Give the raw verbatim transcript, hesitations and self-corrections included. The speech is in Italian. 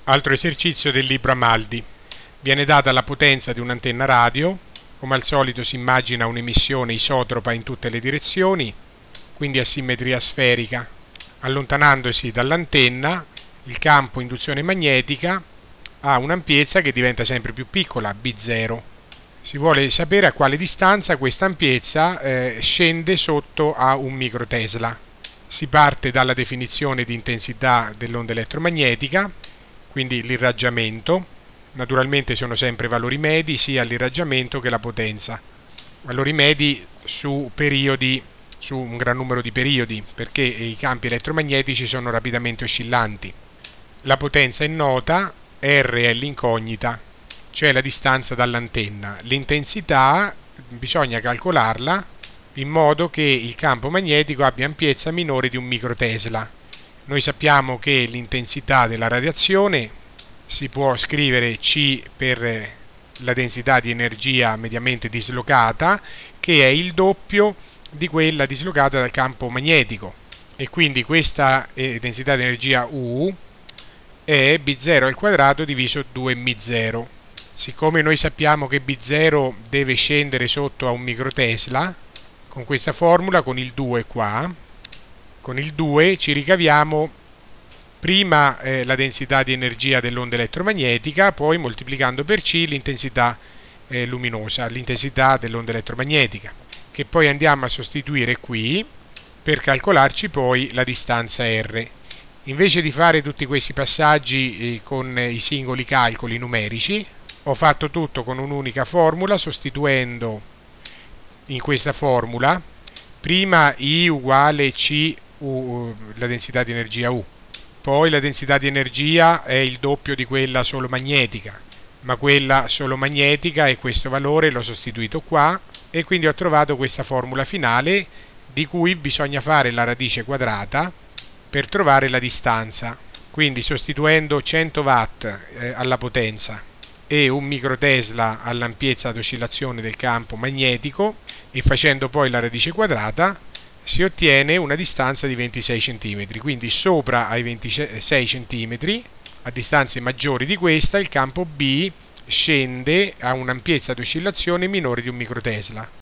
Altro esercizio del libro Amaldi. Viene data la potenza di un'antenna radio, come al solito si immagina un'emissione isotropa in tutte le direzioni, quindi a simmetria sferica. Allontanandosi dall'antenna, il campo induzione magnetica ha un'ampiezza che diventa sempre più piccola, B zero. Si vuole sapere a quale distanza questa ampiezza eh, scende sotto a un microtesla. Si parte dalla definizione di intensità dell'onda elettromagnetica, quindi l'irraggiamento. Naturalmente sono sempre valori medi sia l'irraggiamento che la potenza. Valori medi su periodi, su un gran numero di periodi, perché i campi elettromagnetici sono rapidamente oscillanti. La potenza è nota, R è l'incognita, cioè la distanza dall'antenna. L'intensità bisogna calcolarla in modo che il campo magnetico abbia ampiezza minore di un microtesla. Noi sappiamo che l'intensità della radiazione si può scrivere C per la densità di energia mediamente dislocata, che è il doppio di quella dislocata dal campo magnetico, e quindi questa densità di energia U è B zero al quadrato diviso due M zero. Siccome noi sappiamo che B zero deve scendere sotto a un microtesla, con questa formula, con il due qua, con il due ci ricaviamo prima eh, la densità di energia dell'onda elettromagnetica, poi moltiplicando per C l'intensità eh, luminosa, l'intensità dell'onda elettromagnetica, che poi andiamo a sostituire qui per calcolarci poi la distanza R. Invece di fare tutti questi passaggi eh, con i singoli calcoli numerici, ho fatto tutto con un'unica formula, sostituendo in questa formula prima I uguale C, U, la densità di energia U. Poi la densità di energia è il doppio di quella solo magnetica, ma quella solo magnetica è questo valore, l'ho sostituito qua, e quindi ho trovato questa formula finale di cui bisogna fare la radice quadrata per trovare la distanza. Quindi sostituendo cento watt eh, alla potenza e un microtesla all'ampiezza d'oscillazione del campo magnetico e facendo poi la radice quadrata, si ottiene una distanza di ventisei centimetri, quindi sopra ai ventisei centimetri, a distanze maggiori di questa, il campo B scende a un'ampiezza d'oscillazione minore di un microtesla.